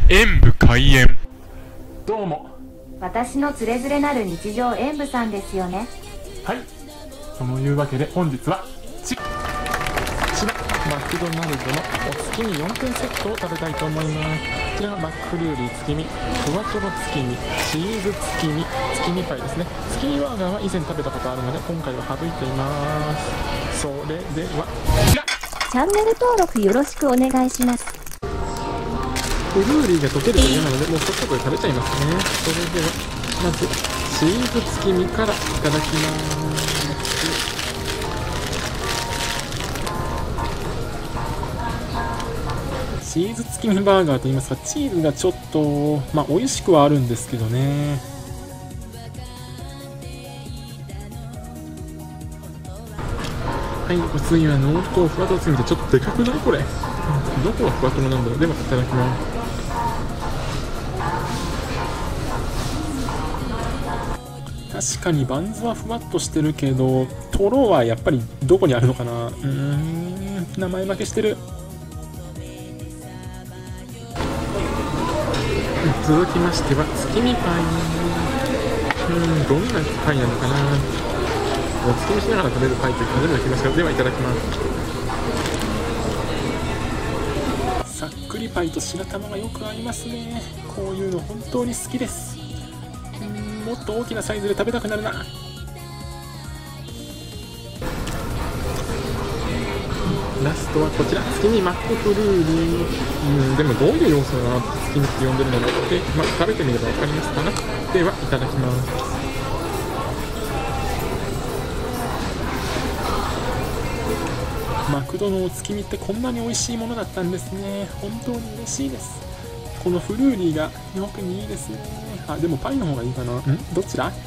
演武開演。どうも。 私のつれづれなる日常演武さんですよね。 はい。というわけで本日はこちらマクドナルドのお月見4点セットを食べたいと思います。こちらがマックルーリー月見、ふわとろ月見、チーズ月見、月見パイですね。月見バーガーは以前食べたことあるので今回は省いています。それではチャンネル登録よろしくお願いします。 フルーリーが溶けると嫌なのでもうそっとで食べちゃいますね。それではまずチーズ月見からいただきます。チーズ月見バーガーといいますか、チーズがちょっと美味しくはあるんですけどね。はい、お次は濃厚ふわとろ月見でちょっとでかくないこれ。どこがふわとろなんだろう。ではいただきます。確かにバンズはふわっとしてるけど、とろはやっぱりどこにあるのかな。名前負けしてる。続きましては月見パイ。どんなパイなのかな。お月見しながら食べるパイって初めて聞きましたが、ではいただきます。さっくりパイと白玉がよく合いますね。こういうの本当に好きです。もっと大きなサイズで食べたくなるな。ラストはこちら月見マックフルーリー。でもどういう要素があって月見って呼んでるのかって、食べてみれば分かりますかな。ではいただきます。マクドのお月見ってこんなに美味しいものだったんですね。本当に嬉しいです。このフルーリーが特にいいですね。でもパイの方がいいかな。どちら？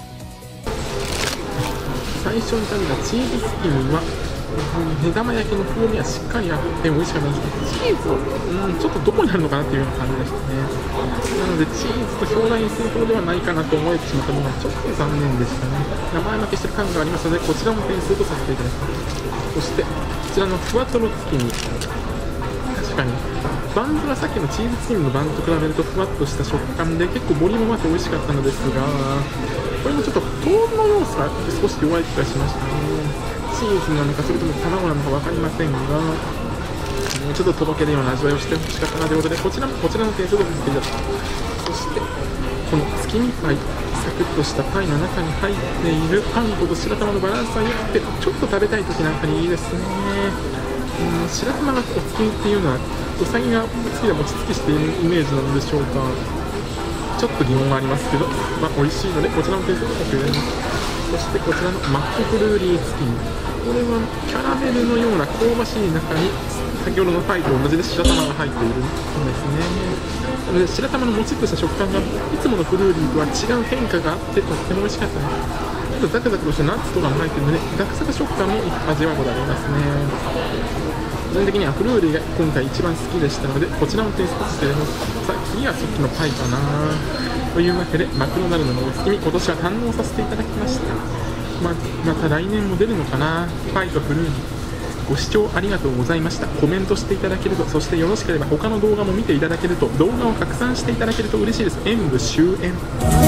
最初に食べたチーズ月見は目玉焼きの風味はしっかりあって美味しかったんですけど、チーズをちょっとどこにあるのかなっていうような感じでしたね。なのでチーズと表題にするほどではないかなと思えてしまったのがちょっと残念でしたね。名前負けしてる感がありますのでこちらも点数とさせていただきます。そしてこちらのふわとろ月見、確かにバンズはさっきのチーズ月見のバンズと比べるとふわっとした食感で結構ボリュームもあって美味しかったのですが、これもちょっと糖の要素が少し弱い気がしましたね。チーズなのかそれとも卵なのか分かりませんが、もうちょっととろけるような味わいをしてほしかったなということでこちらの点数とさせていただきます。そしてこの月見パイ、サクッとしたパイの中に入っているあんこと白玉のバランスが良くてちょっと食べたい時なんかにいいですね。白玉がお月見っていうのはうさぎが月で餅つきしているイメージなんでしょうか。ちょっと疑問がありますけど、美味しいのでこちらの点数とさせていただきます。そしてこちらのマックフルーリー月見、これはキャラメルのような香ばしい中に先ほどのパイと同じで白玉が入っているんですね。なので白玉のもちっとした食感がいつものフルーリーとは違う変化があってとっても美味しかったです。ちょっとザクザクとしたナッツとかも入っているのでザクザク食感も味わうことがありますね。個人的にはフルーリーが今回一番好きでしたのでこちらの点数としてさあ次はさっきのパイかなというわけでマクドナルドのお月見今年は堪能させていただきました。また来年も出るのかな。パイとフルーリーご視聴ありがとうございました。コメントしていただけると、そしてよろしければ他の動画も見ていただけると、動画を拡散していただけると嬉しいです。演武終演。